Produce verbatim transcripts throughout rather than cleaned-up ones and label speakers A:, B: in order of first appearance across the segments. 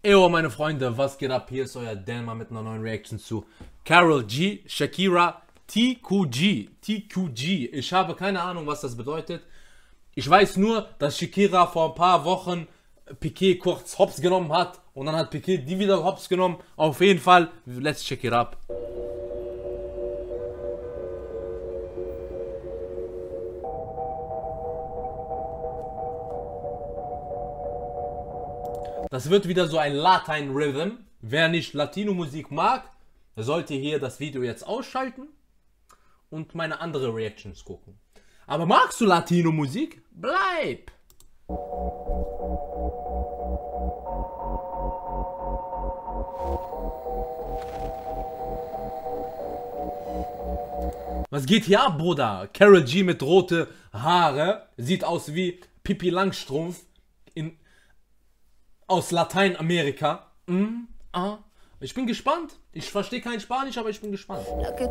A: Eyo, meine Freunde, was geht ab? Hier ist euer Delma mit einer neuen Reaction zu Karol G, Shakira, T Q G. T Q G. Ich habe keine Ahnung, was das bedeutet. Ich weiß nur, dass Shakira vor ein paar Wochen Piqué kurz hops genommen hat und dann hat Piqué die wieder hops genommen. Auf jeden Fall, let's check it up. Das wird wieder so ein Latein-Rhythm. Wer nicht Latino-Musik mag, sollte hier das Video jetzt ausschalten und meine andere Reactions gucken. Aber magst du Latino-Musik? Bleib! Was geht hier ab, Bruder? Karol G mit rote Haare. Sieht aus wie Pippi Langstrumpf in... aus Lateinamerika. Mm, ah. Ich bin gespannt. Ich verstehe kein Spanisch, aber ich bin gespannt.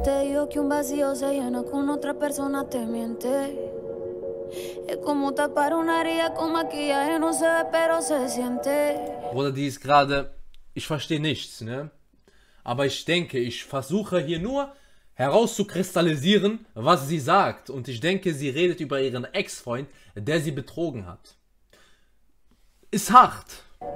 A: Bruder, die ist gerade... Ich verstehe nichts, ne? Aber ich denke, ich versuche hier nur herauszukristallisieren, was sie sagt. Und ich denke, sie redet über ihren Ex-Freund, der sie betrogen hat. Ist hart.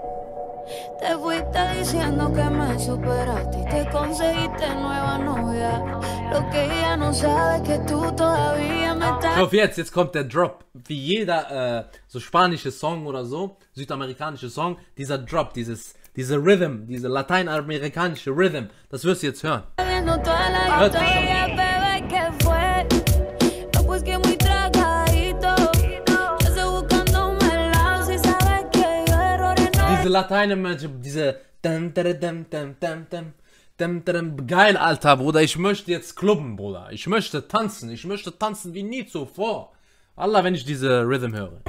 A: Ich hoffe jetzt, jetzt kommt der Drop. Wie jeder äh, so spanische Song oder so, südamerikanische Song, dieser Drop, dieses, diese Rhythm, diese lateinamerikanische Rhythm, das wirst du jetzt hören. Hört sich schon. Diese Lateinamerikanische, diese geil, Alter, Bruder. Ich möchte jetzt klubben, Bruder. Ich möchte tanzen. Ich möchte tanzen wie nie zuvor. Allah, wenn ich diese Rhythm höre.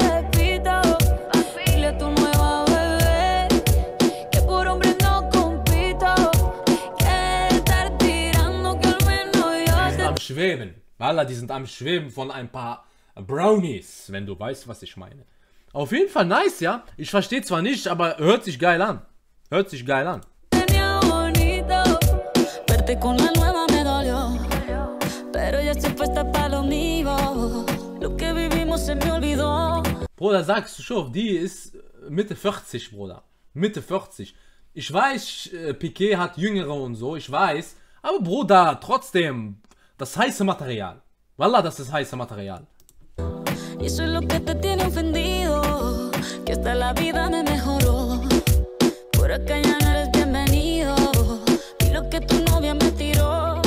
A: Die sind am Schweben. Allah, die sind am Schweben von ein paar Brownies, wenn du weißt, was ich meine. Auf jeden Fall nice, ja. Ich verstehe zwar nicht, aber hört sich geil an. Hört sich geil an. Bruder, sagst du schon, die ist Mitte vierzig, Bruder. Mitte vierzig. Ich weiß, Piqué hat Jüngere und so, ich weiß. Aber Bruder, trotzdem, das heiße Material. Wallah, das ist heiße Material. Y eso es lo que te tiene ofendido, que hasta la vida me mejoró. Por acá ya no eres bienvenido, y lo que tu novia me tiró.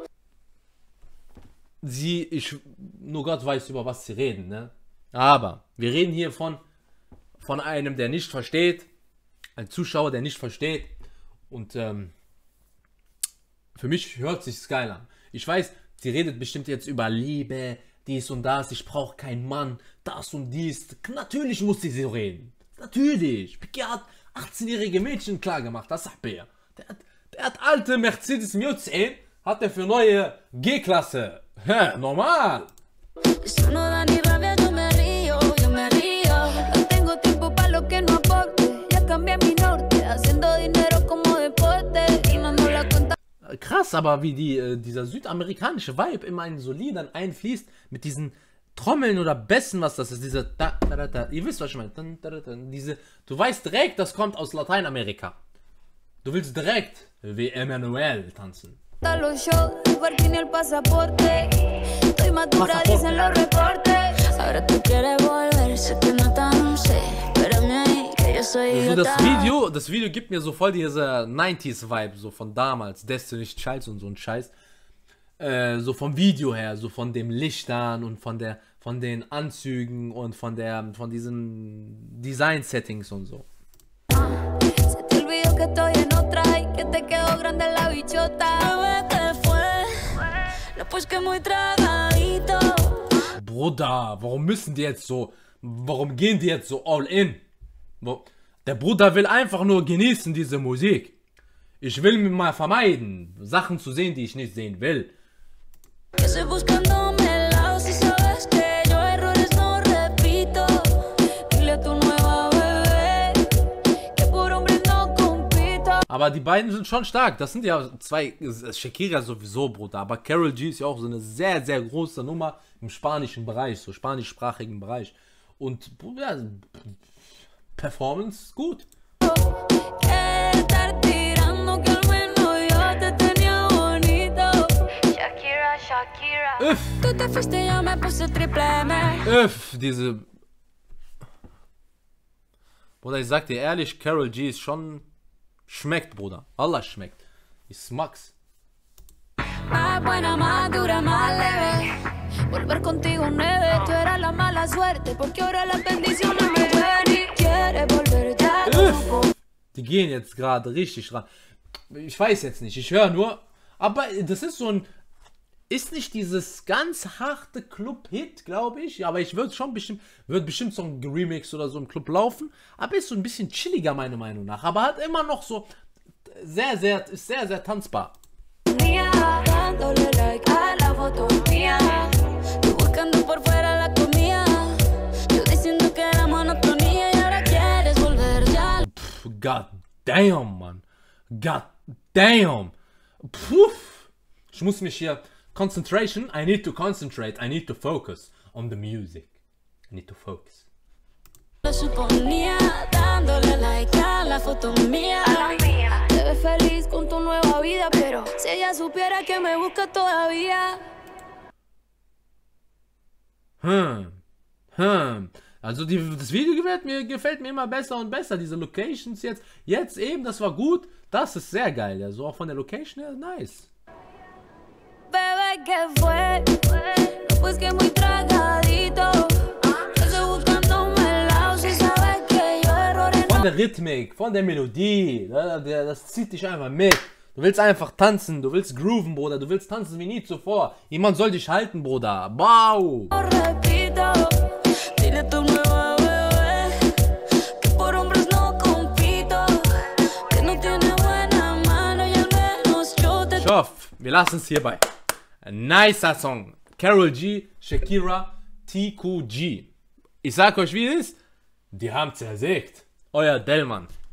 A: Sie, ich, nur Gott weiß, über was sie reden, ne? Aber wir reden hier von, von einem, der nicht versteht, ein Zuschauer, der nicht versteht. Und ähm, für mich hört sich's geil an. Ich weiß, sie redet bestimmt jetzt über Liebe, dies und das, ich brauche keinen Mann, das und dies. Natürlich muss sie so reden. Natürlich. Piqué hat achtzehnjährige Mädchen klar gemacht, das sagt er. Der hat, der hat alte Mercedes Mio zehn, hat er für neue G-Klasse. Hä, normal. Krass, aber wie die, äh, dieser südamerikanische Vibe immer in so Liedern einfließt, mit diesen Trommeln oder Bässen, was das ist, diese da, da, da, ihr wisst, was ich meine, da, da, da, diese, du weißt direkt, das kommt aus Lateinamerika. Du willst direkt wie Emmanuel tanzen. So, das Video, das Video gibt mir so voll diese neunziger Vibe, so von damals, Destiny's Child und so ein Scheiß. Äh, so vom Video her, so von den Lichtern und von der, von den Anzügen und von der, von diesen Design-Settings und so. Bruder, warum müssen die jetzt so, warum gehen die jetzt so all in? Der Bruder will einfach nur genießen diese Musik. Ich will mir mal vermeiden, Sachen zu sehen, die ich nicht sehen will. Aber die beiden sind schon stark. Das sind ja zwei, Shakira sowieso, Bruder. Aber Karol G ist ja auch so eine sehr, sehr große Nummer im spanischen Bereich, so spanischsprachigen Bereich. Und ja, Performance gut. Öff. Öff, diese... Bruder, ich sag dir ehrlich, Karol G ist schon... Schmeckt, Bruder. Allah schmeckt. Ich mag's. Die gehen jetzt gerade richtig ran. Ich weiß jetzt nicht, ich höre nur. Aber das ist so ein... Ist nicht dieses ganz harte Club-Hit, glaube ich. Aber ich würde schon bestimmt, wird bestimmt so ein Remix oder so im Club laufen. Aber ist so ein bisschen chilliger, meiner Meinung nach. Aber hat immer noch so sehr, sehr, ist sehr, sehr tanzbar. Pff, God damn, Mann. God damn. Puff. Ich muss mich hier... Concentration, I need to concentrate, I need to focus on the music. I need to focus. Hm, hm. Also die, das Video gefällt mir, gefällt mir immer besser und besser. Diese Locations jetzt, jetzt eben, das war gut. Das ist sehr geil. Also auch von der Location her, nice. ¿Qué fue? No, pues que muy tragadito. Estoy buscándome el lado, si sabes que yo errores. Von der Rhythmik, von der Melodie, das zieht dich einfach mit. Du willst einfach tanzen, du willst grooven, Bruder, du willst tanzen wie nie zuvor. Jemand soll dich halten, Bruder. Wow! Ich hoffe, wir lassen es hierbei. Ein nicer Song. Karol G, Shakira, T Q G. Ich sag euch, wie es ist. Die haben zersägt. Euer Delman.